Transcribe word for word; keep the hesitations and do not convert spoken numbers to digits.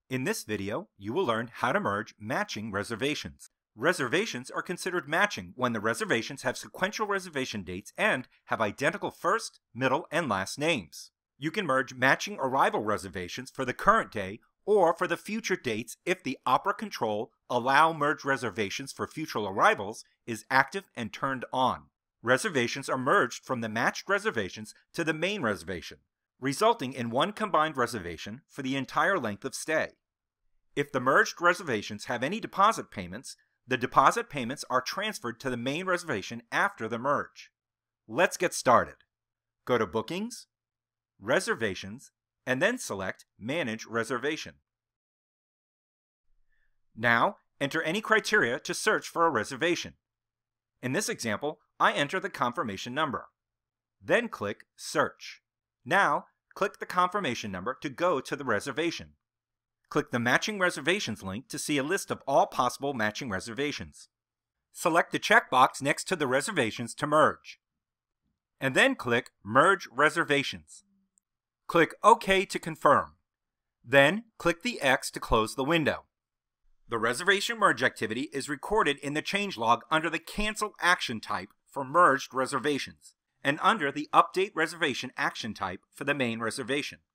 In this video, you will learn how to merge matching reservations. Reservations are considered matching when the reservations have sequential reservation dates and have identical first, middle, and last names. You can merge matching arrival reservations for the current day or for the future dates if the Opera control Allow Merge Reservations for Future Arrivals is active and turned on. Reservations are merged from the matched reservations to the main reservation, resulting in one combined reservation for the entire length of stay. If the merged reservations have any deposit payments, the deposit payments are transferred to the main reservation after the merge. Let's get started. Go to Bookings, Reservations, and then select Manage Reservation. Now, enter any criteria to search for a reservation. In this example, I enter the confirmation number. Then click Search. Now, click the confirmation number to go to the reservation. Click the Matching Reservations link to see a list of all possible matching reservations. Select the checkbox next to the reservations to merge. And then click Merge Reservations. Click OK to confirm. Then, click the X to close the window. The reservation merge activity is recorded in the changelog under the Cancel action type for merged reservations and under the Update Reservation action type for the main reservation.